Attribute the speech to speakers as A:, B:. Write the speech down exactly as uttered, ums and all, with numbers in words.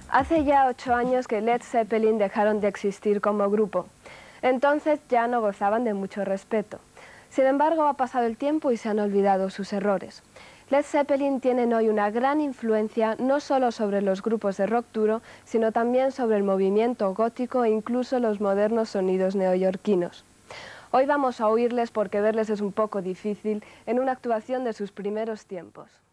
A: Hace ya ocho años que Led Zeppelin dejaron de existir como grupo. Entonces ya no gozaban de mucho respeto. Sin embargo, ha pasado el tiempo y se han olvidado sus errores. Led Zeppelin tienen hoy una gran influencia no solo sobre los grupos de rock duro, sino también sobre el movimiento gótico e incluso los modernos sonidos neoyorquinos. Hoy vamos a oírles porque verles es un poco difícil en una actuación de sus primeros tiempos.